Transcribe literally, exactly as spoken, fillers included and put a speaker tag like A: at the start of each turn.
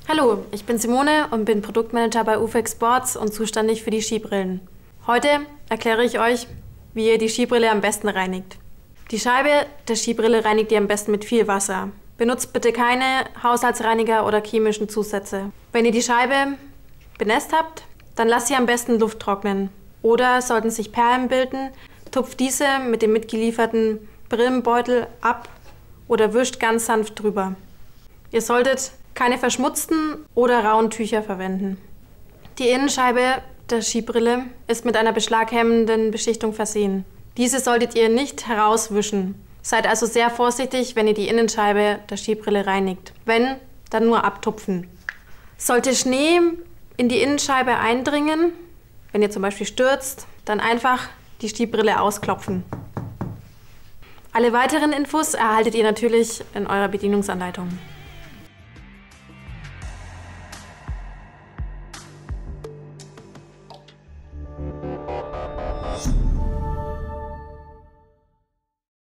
A: Hallo, ich bin Simone und bin Produktmanager bei Ufex Sports und zuständig für die Skibrillen. Heute erkläre ich euch, wie ihr die Skibrille am besten reinigt. Die Scheibe der Skibrille reinigt ihr am besten mit viel Wasser. Benutzt bitte keine Haushaltsreiniger oder chemischen Zusätze. Wenn ihr die Scheibe benässt habt, dann lasst sie am besten Luft trocknen. Oder sollten sich Perlen bilden, tupft diese mit dem mitgelieferten Brillenbeutel ab oder wischt ganz sanft drüber. Ihr solltet keine verschmutzten oder rauen Tücher verwenden. Die Innenscheibe der Skibrille ist mit einer beschlaghemmenden Beschichtung versehen. Diese solltet ihr nicht herauswischen. Seid also sehr vorsichtig, wenn ihr die Innenscheibe der Skibrille reinigt. Wenn, dann nur abtupfen. Sollte Schnee in die Innenscheibe eindringen, wenn ihr zum Beispiel stürzt, dann einfach die Skibrille ausklopfen. Alle weiteren Infos erhaltet ihr natürlich in eurer Bedienungsanleitung.